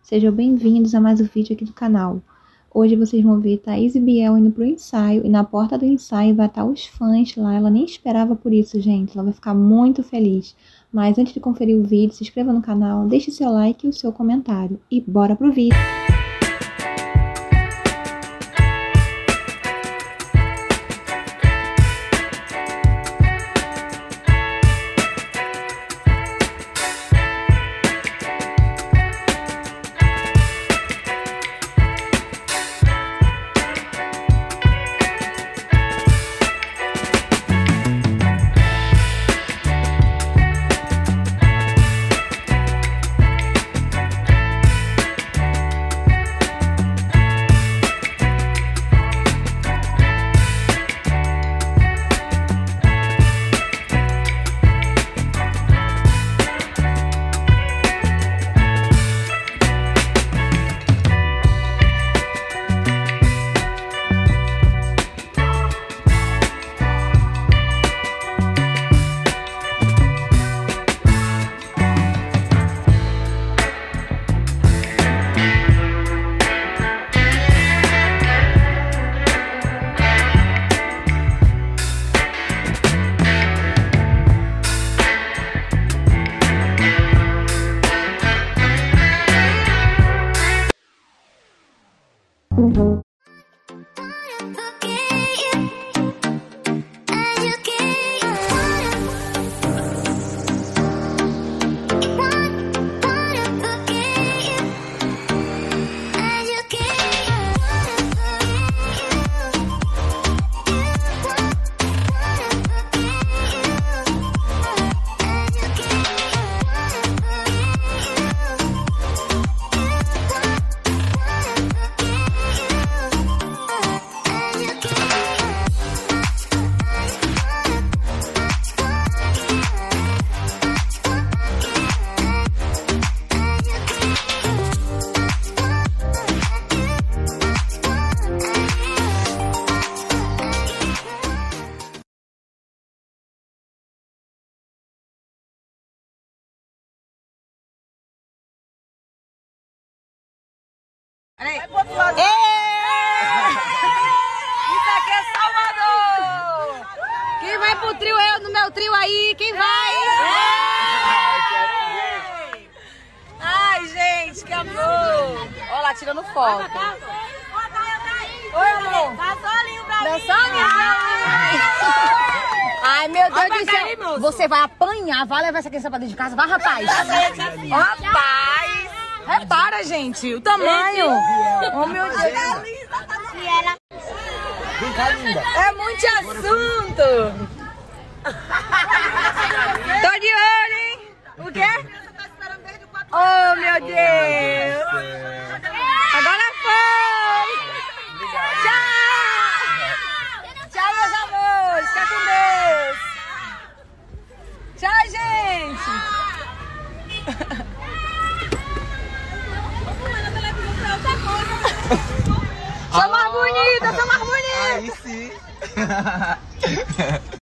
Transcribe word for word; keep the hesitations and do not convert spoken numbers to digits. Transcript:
Sejam bem-vindos a mais um vídeo aqui do canal. Hoje vocês vão ver Thaís e Biel indo pro ensaio e na porta do ensaio vai estar os fãs lá. Ela nem esperava por isso, gente. Ela vai ficar muito feliz. Mas antes de conferir o vídeo, se inscreva no canal, deixe seu like e o seu comentário. E bora pro vídeo! Vai pro outro lado. Isso aqui é Salvador! Quem vai pro trio? Eu no meu trio aí, quem vai? Ai, gente, que amor! Olha lá, tirando foto. Oi, amor. Dá solinho pra mim. Dá solinho pra mim. Ai, meu Deus do céu. Você vai apanhar, vai levar essa criança pra dentro de casa. Vai, rapaz. Rapaz. Repara, gente, o tamanho. Oh, meu Deus. É muito assunto. Tô de olho, hein? O quê? Oh, meu Deus. Agora foi. Tchau. Tchau, meus amores. Fica com Deus. Tchau, gente. Sou mais bonita, sou mais bonita! Aí sim!